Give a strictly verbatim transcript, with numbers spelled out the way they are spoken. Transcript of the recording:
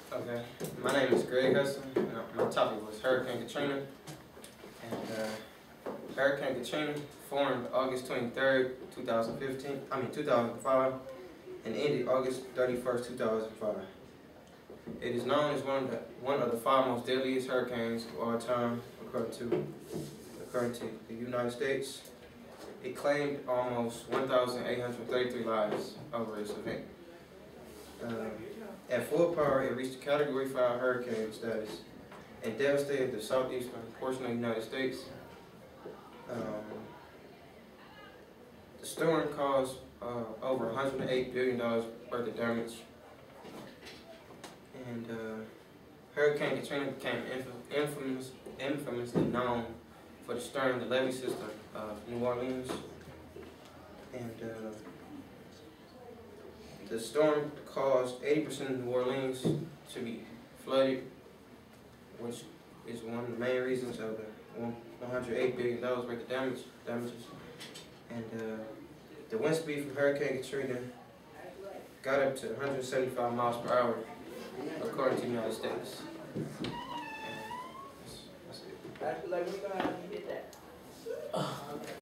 Okay, my name is Greg Hudson, and my topic was Hurricane Katrina. And uh, Hurricane Katrina formed August twenty-third, two thousand fifteen, I mean two thousand five, and ended August thirty-first, two thousand five. It is known as one of the one of the five most deadliest hurricanes of all time, according to according to the United States. It claimed almost one thousand eight hundred thirty-three lives over its event. Uh, at full power, it reached Category five hurricane status and devastated the southeastern portion of the United States. Um, the storm caused uh, over one hundred eight billion dollars worth of damage. And uh, Hurricane Katrina became infamous, infamously known for destroying the levee system of New Orleans. And uh, the storm caused eighty percent of New Orleans to be flooded, which is one of the main reasons of the one hundred eight billion dollars worth of damage, damages. And uh, the wind speed from Hurricane Katrina got up to one hundred seventy-five miles per hour, according to the United States. And that's, that's it.